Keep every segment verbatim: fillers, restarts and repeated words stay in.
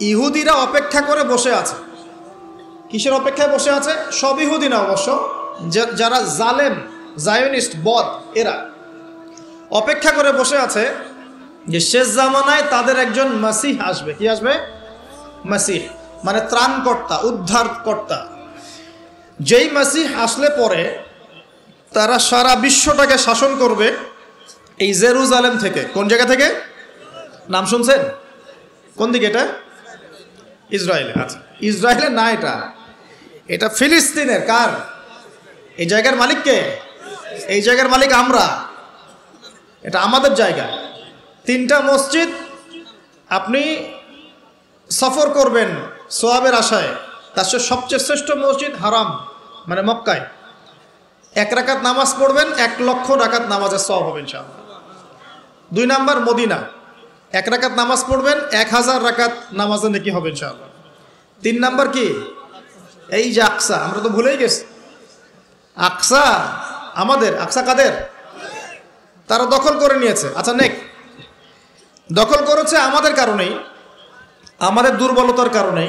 ইহুদিরা অপেক্ষা করে বসে আছে। কিসের অপেক্ষায় বসে আছে? সব ইহুদি না অবশ্য, যারা জালেম জায়নিস্ট বদ এরা অপেক্ষা করে বসে আছে যে শেষ জামানায় তাদের একজন মাসিহ আসবে। কি আসবে? মাসিহ মানে ত্রাণকর্তা, উদ্ধারকর্তা। যেই মাসিহ আসলে পরে তারা সারা বিশ্বটাকে শাসন করবে এই জেরুজালেম থেকে। কোন জায়গা থেকে? নাম শুনছেন? কোন দিকে এটা? ইসরায়েলে। আচ্ছা, ইসরায়েলের না, এটা এটা ফিলিস্তিনের। কার? এই জায়গার মালিক কে? এই জায়গার মালিক আমরা। এটা আমাদের জায়গা। তিনটা মসজিদ আপনি সফর করবেন সোয়াবের আশায়, তার সবচেয়ে শ্রেষ্ঠ মসজিদ হারাম মানে মক্কায়। এক রাকাত নামাজ পড়বেন, এক লক্ষ রাকাত নামাজের সওয়াব হবে ইনশাআল্লাহ। দুই নাম্বার মদিনা, এক রাকাত নামাজ পড়বেন, এক হাজার রাকাত নামাজে নেকি হবে ইনশাআল্লাহ। তিন নাম্বার কি? এই যে আকসা, আমরা তো ভুলেই গেছি। আকসা আমাদের। আকসা কাদের? তারা দখল করে নিয়েছে। আচ্ছা, নেক দখল করেছে আমাদের কারণেই, আমাদের দুর্বলতার কারণেই।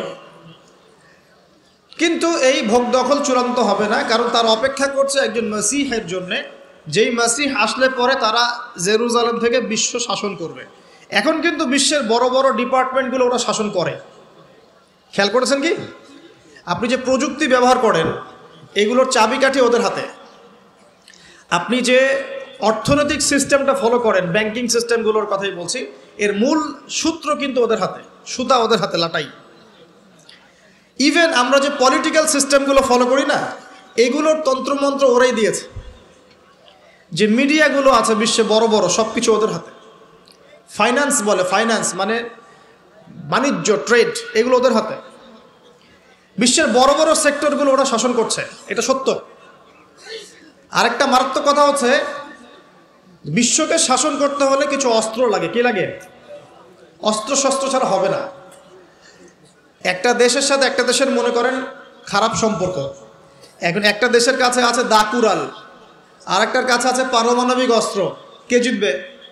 কিন্তু এই ভোগ দখল চূড়ান্ত হবে না, কারণ তার অপেক্ষা করছে একজন মাসিহের জন্যে, যেই মাসিহ আসলে পরে তারা জেরুজালেম থেকে বিশ্ব শাসন করবে। এখন কিন্তু বিশ্বের বড় বড় ডিপার্টমেন্টগুলো ওরা শাসন করে। খেয়াল করেছেন কি? আপনি যে প্রযুক্তি ব্যবহার করেন এগুলোর চাবিকাঠি ওদের হাতে। আপনি যে অর্থনৈতিক সিস্টেমটা ফলো করেন, ব্যাংকিং সিস্টেমগুলোর কথাই বলছি, এর মূল সূত্র কিন্তু ওদের হাতে, সুতা ওদের হাতে লাটাই। ইভেন আমরা যে পলিটিক্যাল সিস্টেমগুলো ফলো করি না, এগুলোর তন্ত্রমন্ত্র ওরাই দিয়েছে। যে মিডিয়াগুলো আছে বিশ্বে বড় বড়, সব কিছু ওদের হাতে। ফাইন্যান্স বলে, ফাইন্যান্স মানে বাণিজ্য, ট্রেড, এগুলো ওদের হাতে। বিশ্বের বড় বড় সেক্টরগুলো ওরা শাসন করছে, এটা সত্য। আরেকটা মারাত্মক কথা হচ্ছে, বিশ্বকে শাসন করতে হলে কিছু অস্ত্র লাগে। কি লাগে? অস্ত্র শস্ত্র ছাড়া হবে না। একটা দেশের সাথে একটা দেশের মনে করেন খারাপ সম্পর্ক, এখন একটা দেশের কাছে আছে দাকুরাল, আর একটার কাছে আছে পারমাণবিক অস্ত্র। কে জিতবে?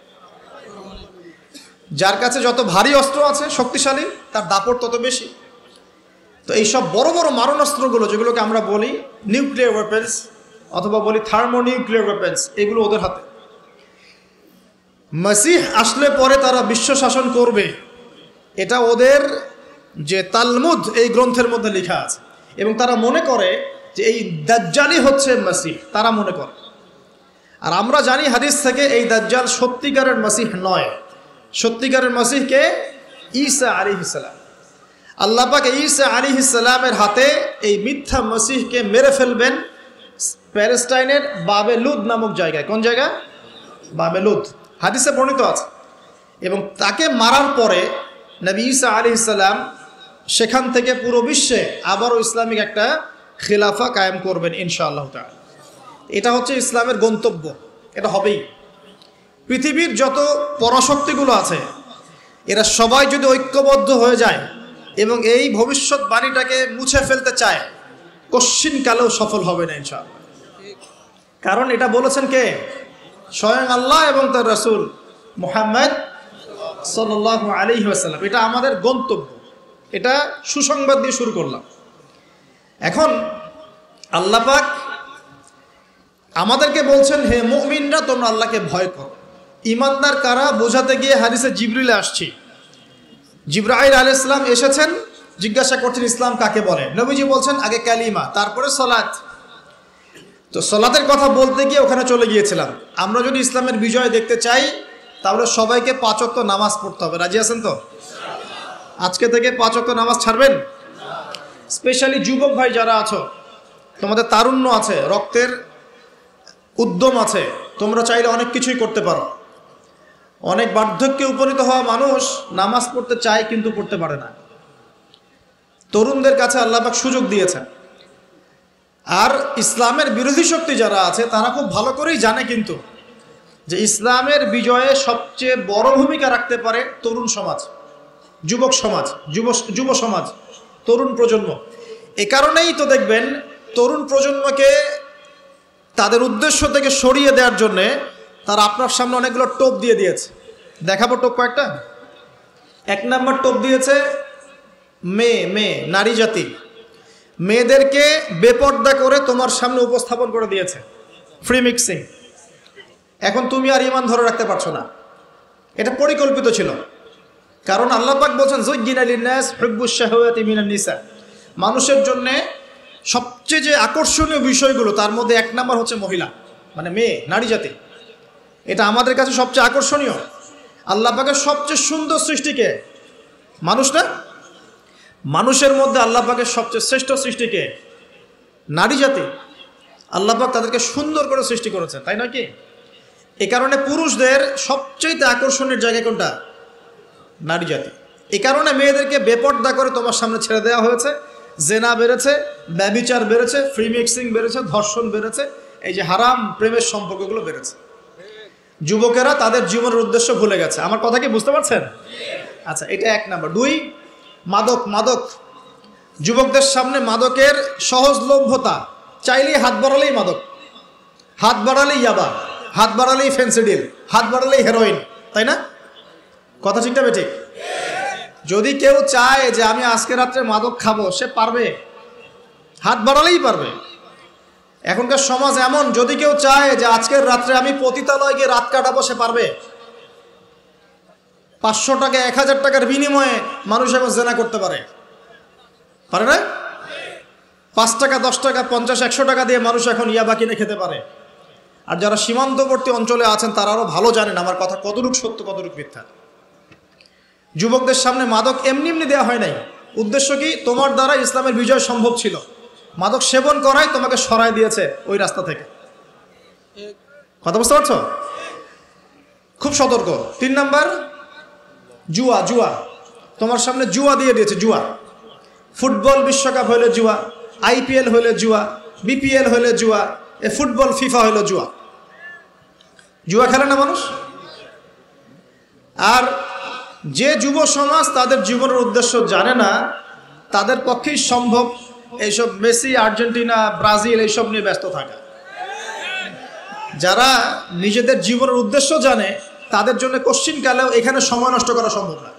যার কাছে যত ভারী অস্ত্র আছে, শক্তিশালী, তার দাপট তত বেশি। তো এইসব বড় বড় মারণাস্ত্রগুলো, যেগুলোকে আমরা বলি নিউক্লিয়ার ওয়েপেন্স অথবা বলি থার্মোনিউক্লিয়ার ওয়েপেন্স, এগুলো ওদের হাতে। মাসিহ আসলে পরে তারা বিশ্ব শাসন করবে, এটা ওদের যে তালমুদ এই গ্রন্থের মধ্যে লেখা আছে। এবং তারা মনে করে যে এই দাজ্জালই হচ্ছে মাসিহ, তারা মনে করে। আর আমরা জানি হাদিস থেকে এই দাজ্জাল সত্যিকারের মাসিহ নয়। সত্যিকারের মাসিহকে ঈসা আলাইহিস সালাম। আল্লাহ পাক ঈসা আলাইহিস সালামের হাতে এই মিথ্যা মাসিহকে মেরে ফেলবেন প্যালেস্টাইনের বাবেলুদ নামক জায়গায়। কোন জায়গা? বাবেলুদ, হাদিসে বর্ণিত আছে। এবং তাকে মারার পরে নবী ঈসা আলাইহিস সালাম সেখান থেকে পুরো বিশ্বে আবারও ইসলামিক একটা খিলাফা কায়েম করবেন ইনশাআল্লাহ তাআলা। এটা হচ্ছে ইসলামের গন্তব্য, এটা হবেই। পৃথিবীর যত পরাশক্তিগুলো আছে এরা সবাই যদি ঐক্যবদ্ধ হয়ে যায় এবং এই ভবিষ্যৎবাণীটাকে মুছে ফেলতে চায়, কশ্চিনকালেও সফল হবে না ইনশাআল্লাহ। কারণ এটা বলেছেন কে? স্বয়ং আল্লাহ এবং তার রাসূল মুহাম্মদ সাল্লাল্লাহু আলাইহি ওয়াসাল্লাম। এটা আমাদের গন্তব্য, এটা সুসংবাদ দিয়ে শুরু করলাম। এখন আল্লাহ পাক আমাদেরকে বলছেন, হে মুমিনরা তোমরা আল্লাহকে ভয় করো। ইমানদার কারা বোঝাতে গিয়ে হাদিসে জিবরিলে আসছি। জিবরাইল আলাইহিস সালাম এসেছেন, জিজ্ঞাসা করছেন ইসলাম কাকে বলে। নবীজি বলছেন আগে কালিমা, তারপরে সালাত। তো সালাতের কথা বলতে গিয়ে ওখানে চলে গিয়েছিলাম। আমরা যদি ইসলামের বিজয় দেখতে চাই তাহলে সবাইকে পাঁচ ওয়াক্ত নামাজ পড়তে হবে। রাজি আছেন তো? আজকে থেকে পাঁচ ওয়াক্ত নামাজ ছাড়বেন? স্পেশালি যুবক ভাই যারা আছো, তোমাদের তারুণ্য আছে, রক্তের উদ্যম আছে, তোমরা চাইলে অনেক কিছুই করতে পারো। অনেক বার্ধক্যে উপনীত হওয়া মানুষ নামাজ পড়তে চায় কিন্তু পড়তে পারে না। তরুণদের কাছে আল্লাহ পাক সুযোগ দিয়েছেন। আর ইসলামের বিরোধী শক্তি যারা আছে তারা খুব ভালো করেই জানে কিন্তু যে ইসলামের বিজয়ে সবচেয়ে বড় ভূমিকা রাখতে পারে তরুণ সমাজ, যুবক সমাজ, যুব যুব সমাজ, তরুণ প্রজন্ম। এ কারণেই তো দেখবেন তরুণ প্রজন্মকে তাদের উদ্দেশ্য থেকে সরিয়ে দেওয়ার জন্যে তারা আপনার সামনে অনেকগুলো টোপ দিয়ে দিয়েছে। দেখাবো টোপ কয়েকটা। এক নম্বর টোপ দিয়েছে মেয়ে মেয়ে নারী জাতি মেয়েদেরকে বেপর্দা করে তোমার সামনে উপস্থাপন করে দিয়েছে, ফ্রি মিক্সিং। এখন তুমি আর ইমান ধরে রাখতে পারছো না, এটা পরিকল্পিত ছিল। কারণ আল্লাহ পাক বলছেন যুজ্জিনা লিন-নাস হুব্বুশ শাহাওয়াতি মিনান নিসা, মানুষের জন্য সবচেয়ে যে আকর্ষণীয় বিষয়গুলো তার মধ্যে এক নাম্বার হচ্ছে মহিলা, মানে মেয়ে, নারী জাতি। এটা আমাদের কাছে সবচেয়ে আকর্ষণীয়। আল্লাহ পাকের সবচেয়ে সুন্দর সৃষ্টিকে মানুষ না, মানুষের মধ্যে আল্লাহ পাকের সবচেয়ে শ্রেষ্ঠ সৃষ্টিকে নারী জাতি। আল্লাহ পাক তাদেরকে সুন্দর করে সৃষ্টি করেছে, তাই নয় কি? এ কারণে পুরুষদের সবচেয়ে আকর্ষণের জায়গা কোনটা? নারী জাতি। এ কারণে মেয়েদেরকে বেপর্দা করে তোমার সামনে ছেড়ে দেওয়া হয়েছে। জেনা বেড়েছে, ব্যভিচার বেড়েছে, ফ্রি মিক্সিং বেড়েছে, ধর্ষণ বেড়েছে, এই যে হারাম প্রেমের সম্পর্কগুলো বেড়েছে। যুবকেরা তাদের জীবনের উদ্দেশ্য ভুলে গেছে। আমার কথা কি বুঝতে পারছেন? আচ্ছা, এটা এক নাম্বার। দুই, মাদক। মাদক যুবকদের সামনে মাদকের সহজলভ্যতা, চাইলেই হাত বাড়ালেই মাদক, হাত বাড়ালেই ইয়াবা, হাত বাড়ালেই ফেন্সিডিল, হাত বাড়ালেই হেরোইন, তাই না? কথা ঠিকটা বেঠিক? যদি কেউ চায় যে আমি আজকে রাত্রে মাদক খাবো, সে পারবে, হাত বাড়ালেই পারবে। এখনকার সমাজ এমন, যদি কেউ চায় যে আজকের রাত্রে আমি পতিতালয়ে গিয়ে রাত কাটাবো, সে পারবে। পাঁচশো টাকা এক হাজার টাকার বিনিময়ে মানুষ এখন জেনা করতে পারে, পারে না? পাঁচ টাকা দশ টাকা পঞ্চাশ একশো টাকা দিয়ে মানুষ এখন ইয়াবা কিনে খেতে পারে। আর যারা সীমান্তবর্তী অঞ্চলে আছেন তারা আরও ভালো জানেন আমার কথা কতটুকু সত্য কতটুকু মিথ্যা। যুবকদের সামনে মাদক এমনি এমনি দেওয়া হয় নাই। উদ্দেশ্য কি? তোমার দ্বারা ইসলামের বিজয় সম্ভব ছিল। মাদক সেবন করাই তোমাকে সরাই দিয়েছে ওই রাস্তা থেকে। কথা বুঝতে পারছো? খুব সতর্ক। তিন নাম্বার, জুয়া। জুয়া তোমার সামনে জুয়া দিয়ে দিয়েছে। জুয়া, ফুটবল বিশ্বকাপ হইলে জুয়া, আইপিএল হইলে জুয়া, বিপিএল হইলে জুয়া, এ ফুটবল ফিফা হইলে জুয়া। জুয়া খেলে না মানুষ? আর যে যুব সমাজ তাদের জীবনের উদ্দেশ্য জানে না, তাদের পক্ষেই সম্ভব এইসব মেসি, আর্জেন্টিনা, ব্রাজিল এইসব নিয়ে ব্যস্ত থাকা। যারা নিজেদের জীবনের উদ্দেশ্য জানে তাদের জন্য কোশ্চিনকালেও এখানে সময় নষ্ট করা সম্ভব না।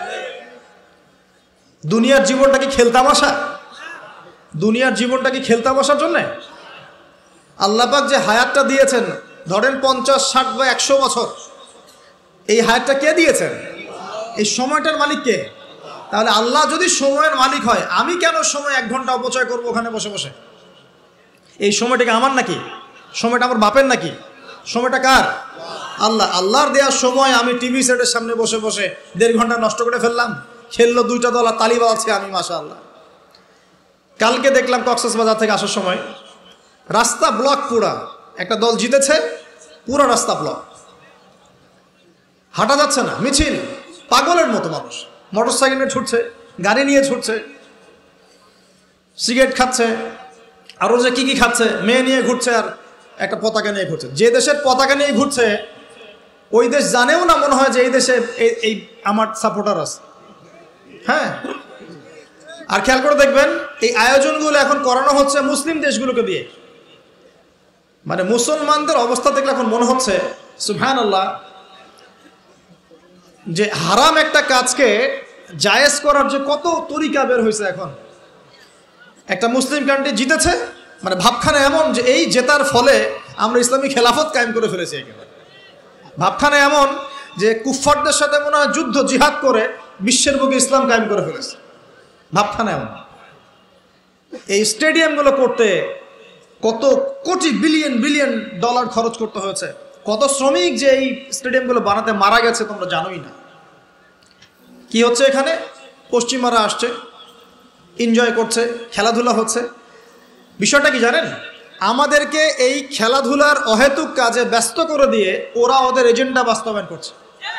দুনিয়ার জীবনটা কি খেলতামাশা? দুনিয়ার জীবনটা কি খেলতামাশার জন্যে? আল্লাহ পাক যে হায়াতটা দিয়েছেন, ধরেন পঞ্চাশ ষাট বা একশো বছর, এই হায়াতটা কে দিয়েছেন? এই সময়টার মালিক কে? তাহলে আল্লাহ যদি সময়ের মালিক হয়, আমি কেন সময় এক ঘন্টা অপচয় করবো ওখানে বসে বসে? এই সময়টাকে আমার নাকি? সময়টা আমার বাপের নাকি? সময়টা কার? আল্লাহ। আল্লাহর দেওয়ার সময় আমি টিভি সেটের সামনে বসে বসে দেড় ঘন্টা নষ্ট করে ফেললাম। খেললো দুইটা দল আর তালি বাজাচ্ছে আমি, মাশাআল্লাহ। কালকে দেখলাম কক্সবাজার থেকে আসার সময় রাস্তা ব্লক, পুরা একটা দল জিতেছে, পুরো রাস্তা ব্লক, হাঁটা যাচ্ছে না, মিছিল, পাগলের মতো মানুষ মোটর সাইকেল নিয়ে ছুটছে, গাড়ি নিয়ে ছুটছে, সিগারেট খাচ্ছে, আরও যে কী কী খাচ্ছে, মেয়ে নিয়ে ঘুরছে আর একটা পতাকা নিয়ে ঘুরছে। যে দেশের পতাকা নিয়ে ঘুরছে ওই দেশ জানেও না মনে হয় যে এই দেশে এই এই আমার সাপোর্টার আছে। হ্যাঁ, আর খেয়াল করে দেখবেন এই আয়োজনগুলো এখন করানো হচ্ছে মুসলিম দেশগুলোকে দিয়ে। মানে মুসলমানদের অবস্থা দেখলে এখন মনে হচ্ছে সুবহানাল্লাহ, যে হারাম একটা কাজকে জায়েজ করার যে কত তরিকা বের হয়েছে। এখন একটা মুসলিম কান্ট্রি জিতেছে, মানে ভাবখানা এমন যে এই জেতার ফলে আমরা ইসলামী খেলাফত কায়েম করে ফেলেছি। একেবারে ভাবখানা এমন যে কুফফারদের সাথে মনে হয় যুদ্ধ জিহাদ করে বিশ্বের বুকে ইসলাম কায়েম করে ফেলেছে। ভাবখানা এমন। এই স্টেডিয়ামগুলো করতে কত কোটি বিলিয়ন বিলিয়ন ডলার খরচ করতে হয়েছে। কত শ্রমিক যে এই স্টেডিয়ামগুলো বানাতে মারা গেছে তোমরা জানোই না। কি হচ্ছে এখানে? পশ্চিমারা আসছে, এনজয় করছে, খেলাধুলা হচ্ছে। বিষয়টা কি জানেন? আমাদেরকে এই খেলাধুলার অহেতুক কাজে ব্যস্ত করে দিয়ে ওরা ওদের এজেন্ডা বাস্তবায়ন করছে।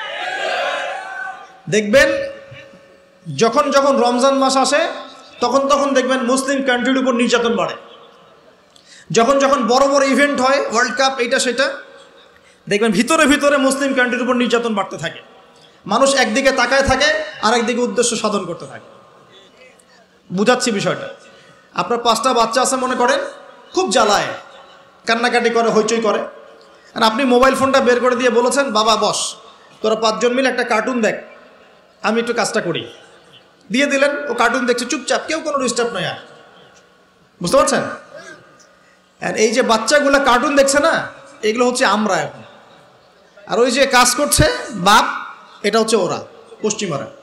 দেখবেন যখন যখন রমজান মাস আসে তখন তখন দেখবেন মুসলিম কান্ট্রির উপর নির্যাতন বাড়ে। যখন যখন বড় বড় ইভেন্ট হয়, ওয়ার্ল্ড কাপ, এইটা সেটা, দেখবেন ভিতরে ভিতরে মুসলিম কান্ট্রির উপর নির্যাতন বাড়তে থাকে। মানুষ একদিকে তাকায় থাকে আর একদিকে উদ্দেশ্য সাধন করতে থাকে। বুঝাচ্ছি বিষয়টা। আপনার পাঁচটা বাচ্চা আছে মনে করেন, খুব জ্বালায়, কান্নাকাটি করে, হইচই করে, আর আপনি মোবাইল ফোনটা বের করে দিয়ে বলেছেন বাবা বস, তোরা পাঁচজন মিলে একটা কার্টুন দেখ, আমি একটু কাজটা করি। দিয়ে দিলেন, ও কার্টুন দেখছে চুপচাপ, কেউ কোনো ডিস্টার্ব নয়। আর বুঝতে পারছেন? আর এই যে বাচ্চাগুলা কার্টুন দেখছে না, এগুলো হচ্ছে আমরা এখন। আর ওই যে কাজ করছে বাপ, এটা হচ্ছে ওরা, পশ্চিমারা।